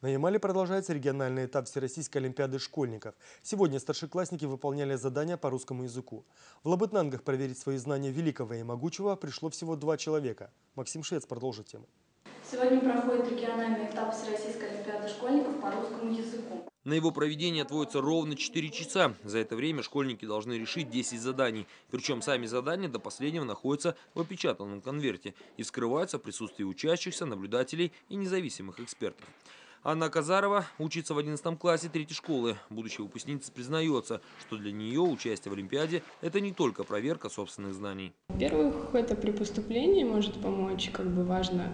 На Ямале продолжается региональный этап Всероссийской олимпиады школьников. Сегодня старшеклассники выполняли задания по русскому языку. В Лабытнангах проверить свои знания великого и могучего пришло всего 2 человека. Максим Швец продолжит тему. Сегодня проходит региональный этап Всероссийской олимпиады школьников по русскому языку. На его проведение отводится ровно 4 часа. За это время школьники должны решить 10 заданий. Причем сами задания до последнего находятся в опечатанном конверте и скрываются в присутствии учащихся, наблюдателей и независимых экспертов. Анна Казарова учится в 11 классе 3-й школы. Будущая выпускница признается, что для нее участие в Олимпиаде – это не только проверка собственных знаний. Во-первых, это при поступлении может помочь, важно,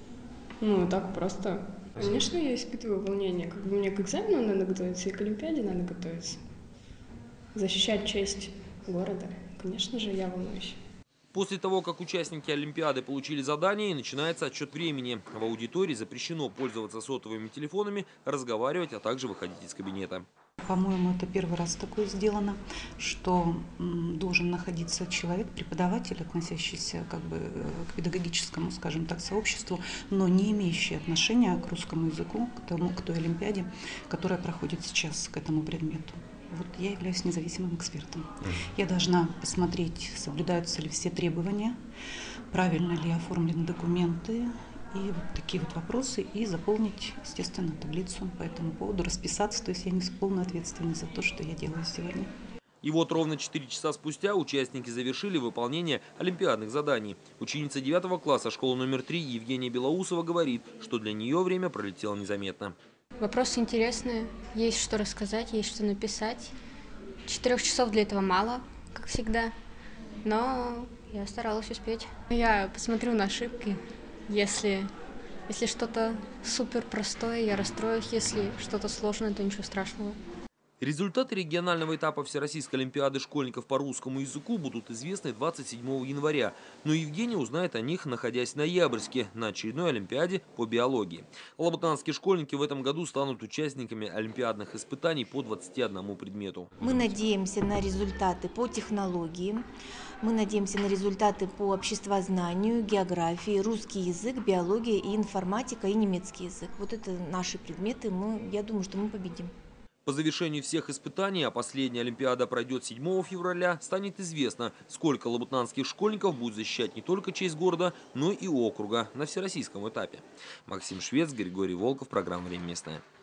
так просто. Конечно, я испытываю волнение, мне к экзамену надо готовиться и к Олимпиаде надо готовиться. Защищать честь города, конечно же, я волнуюсь. После того, как участники Олимпиады получили задание, начинается отсчет времени. В аудитории запрещено пользоваться сотовыми телефонами, разговаривать, а также выходить из кабинета. По-моему, это первый раз такое сделано, что должен находиться человек, преподаватель, относящийся к педагогическому, скажем так, сообществу, но не имеющий отношения к русскому языку, к той Олимпиаде, которая проходит сейчас, к этому предмету. Вот я являюсь независимым экспертом. Я должна посмотреть, соблюдаются ли все требования, правильно ли оформлены документы, и вот такие вот вопросы, и заполнить, естественно, таблицу по этому поводу, расписаться. То есть я несу полную ответственность за то, что я делаю сегодня. И вот ровно 4 часа спустя участники завершили выполнение олимпиадных заданий. Ученица 9 класса школы номер 3 Евгения Белоусова говорит, что для нее время пролетело незаметно. Вопросы интересные, есть что рассказать, есть что написать. 4 часов для этого мало, как всегда, но я старалась успеть. Я посмотрю на ошибки. Если что-то супер простое, я расстроюсь. Если что-то сложное, то ничего страшного. Результаты регионального этапа Всероссийской олимпиады школьников по русскому языку будут известны 27 января. Но Евгений узнает о них, находясь в Ноябрьске на очередной олимпиаде по биологии. Лабытнанские школьники в этом году станут участниками олимпиадных испытаний по 21 предмету. Мы надеемся на результаты по технологии, мы надеемся на результаты по обществознанию, географии, русский язык, биология и информатика, и немецкий язык. Вот это наши предметы, я думаю, что мы победим. По завершению всех испытаний, а последняя олимпиада пройдет 7 февраля, станет известно, сколько лабытнанских школьников будет защищать не только честь города, но и округа на всероссийском этапе. Максим Швец, Григорий Волков, программа «Время местное».